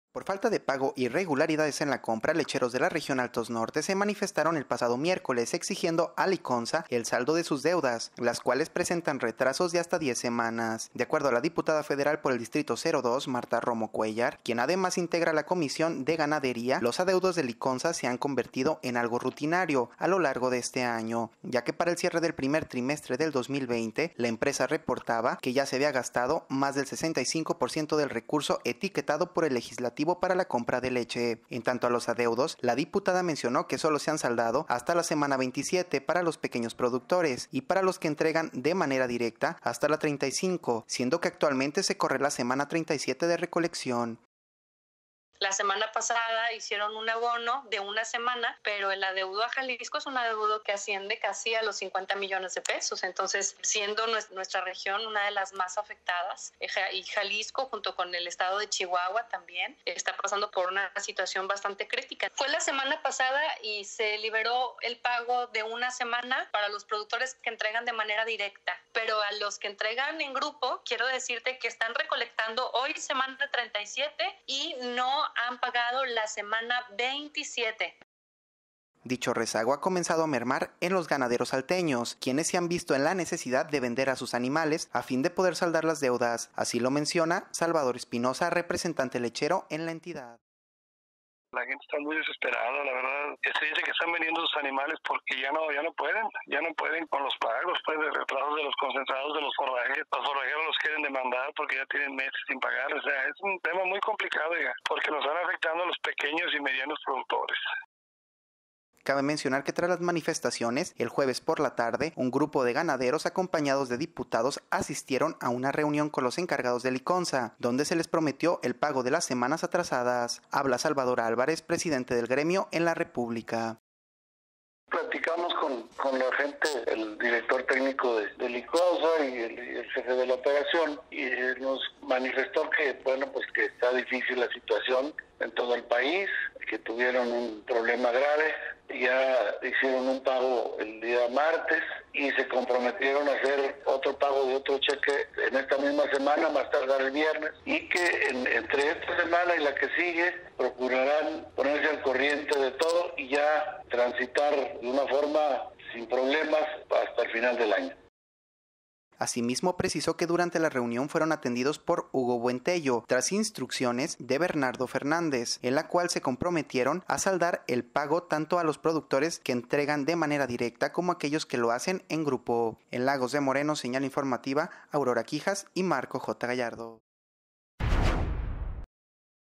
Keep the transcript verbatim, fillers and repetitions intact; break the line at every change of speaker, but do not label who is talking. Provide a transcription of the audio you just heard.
Por falta de pago e irregularidades en la compra, lecheros de la región Altos Norte se manifestaron el pasado miércoles exigiendo a Liconza el saldo de sus deudas, las cuales presentan retrasos de hasta diez semanas. De acuerdo a la diputada federal por el Distrito cero dos, Marta Romo Cuellar, quien además integra la Comisión de Ganadería, los adeudos de Liconza se han convertido en algo rutinario a lo largo de este año, ya que para el cierre del primer trimestre del dos mil veinte, la empresa reportaba que ya se había gastado más del sesenta y cinco por ciento del recurso etiquetado por el legislativo para la compra de leche. En tanto a los adeudos, la diputada mencionó que solo se han saldado hasta la semana veintisiete para los pequeños productores y para los que entregan de manera directa hasta la treinta y cinco, siendo que actualmente se corre la semana treinta y siete de recolección.
La semana pasada hicieron un abono de una semana, pero el adeudo a Jalisco es un adeudo que asciende casi a los cincuenta millones de pesos. Entonces, siendo nuestra región una de las más afectadas, y Jalisco junto con el estado de Chihuahua también está pasando por una situación bastante crítica. Fue la semana pasada y se liberó el pago de una semana para los productores que entregan de manera directa, pero a los que entregan en grupo, quiero decirte que están recolectando hoy semana treinta y siete y no han pagado la semana veintisiete.
Dicho rezago ha comenzado a mermar en los ganaderos salteños, quienes se han visto en la necesidad de vender a sus animales a fin de poder saldar las deudas. Así lo menciona Salvador Espinosa, representante lechero en la entidad.
La gente está muy desesperada, la verdad. Se dice que están vendiendo sus animales porque ya no ya no pueden, ya no pueden con los pagos, pues de retrasos de los concentrados de los forrajeros. Los forrajeros los quieren demandar porque ya tienen meses sin pagar. O sea, es un tema muy complicado, ya, porque nos están afectando a los pequeños y medianos productores.
Cabe mencionar que tras las manifestaciones, el jueves por la tarde, un grupo de ganaderos acompañados de diputados asistieron a una reunión con los encargados de Liconza, donde se les prometió el pago de las semanas atrasadas. Habla Salvador Álvarez, presidente del gremio en la República.
Platicamos con, con la gente, el director técnico de, de Liconza y el, y el jefe de la operación, y nos manifestó que, bueno, pues que está difícil la situación en todo el país, que tuvieron un problema grave. Ya hicieron un pago el día martes y se comprometieron a hacer otro pago de otro cheque en esta misma semana, más tardar el viernes, y que en, entre esta semana y la que sigue procurarán ponerse al corriente de todo y ya transitar de una forma sin problemas hasta el final del año.
Asimismo, precisó que durante la reunión fueron atendidos por Hugo Buentello, tras instrucciones de Bernardo Fernández, en la cual se comprometieron a saldar el pago tanto a los productores que entregan de manera directa como a aquellos que lo hacen en grupo. En Lagos de Moreno, señal informativa, Aurora Quijas y Marco J. Gallardo.